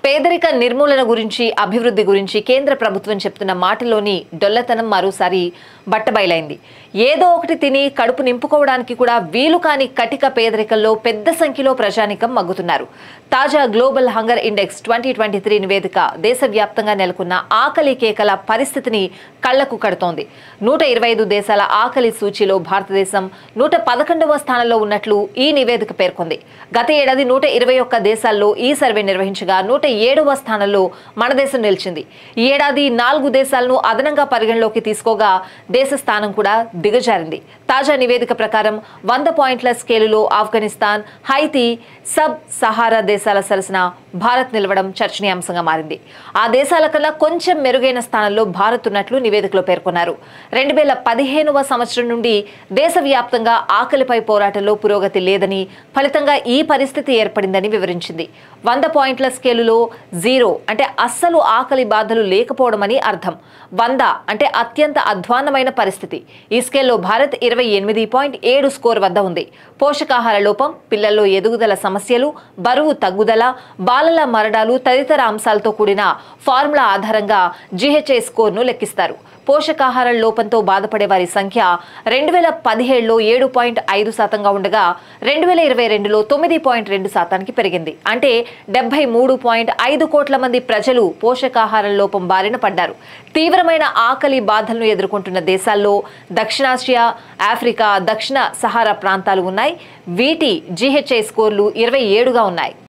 పేదరిక నిర్మూలన గురించి అభివృద్ధి గురించి కేంద్ర ప్రభుత్వం చెప్తున్న మాటలోని డొల్లతనం మరోసారి బట్టబయలైంది. ఏదో ఒకటి తిని కడుపు నింపుకోవడానికి కూడా వీలు కాని కటిక పేదరికంలో పెద్ద సంఖ్యలో ప్రజానికం మగ్గుతున్నారు. తాజా గ్లోబల్ హంగర్ ఇండెక్స్ 2023 నివేదిక దేశవ్యాప్తంగా నెలకొన్న ఆకలి కేకల పరిస్థితిని కళ్లకు కడుతోంది. 125 దేశాల ఆకలి సూచీలో భారతదేశం 111వ స్థానంలో ఉన్నట్లు ఈ నివేదిక పేర్కొంది. గత ఏడాది 121 దేశాల్లో ఈ సర్వే నిర్వహించగా 107వ స్థానంలో మన దేశం నిలిచింది. ఈ ఏడాది 4 దేశాలను అదనంగా పరిగణలోకి తీసుకోగా దేశ స్థానం కూడా దిగజారింది. తాజా నివేదిక ప్రకారం 100 పాయింట్ల స్కేలులో ఆఫ్ఘనిస్తాన్, హైతీ, సబ్ సహారా దేశాల సరసన భారత్ నిలవడం చర్చనీయాంశంగా మారింది. ఆ దేశాల కన్నా కొంచెం మెరుగైన స్థానంలో భారత్ ఉన్నట్లు నివేదికలో పేర్కొన్నారు. 2015వ సంవత్సరం నుండి దేశవ్యాప్తంగా ఆకలిపై పోరాటంలో పురోగతి లేదని, ఫలితంగా ఈ పరిస్థితి ఏర్పడిందని వివరించింది. 100 పాయింట్ల స్కేలులో 0 అంటే అస్సలు ఆకలి బాధలు లేకపోవడమని అర్థం. 100 అంటే అత్యంత అధ్వాన్నమైన పరిస్థితి. ఈ స్కేల్లో భారత్ 28.7 స్కోర్ వద్ద ఉంది. పోషకాహార లోపం, పిల్లల్లో ఎదుగుదల సమస్యలు, బరువు తగ్గుదల, బాలల మరణాలు తదితర అంశాలతో కూడిన ఫార్ములా ఆధారంగా GHI స్కోర్ను లెక్కిస్తారు. పోషకాహార లోపంతో బాధపడే వారి సంఖ్య 2017లో 7.5% ఉండగా 2022లో 9.2% పెరిగింది. అంటే 73.5 కోట్ల మంది ప్రజలు పోషకాహార లోపం బారిన పడ్డారు. తీవ్రమైన ఆకలి బాధలను ఎదుర్కొంటున్న దేశాల్లో దక్షిణాసియా, ఆఫ్రికా, దక్షిణ సహారా ప్రాంతాలు ఉన్నాయి. వీటి GHI స్కోర్లు 27గా ఉన్నాయి.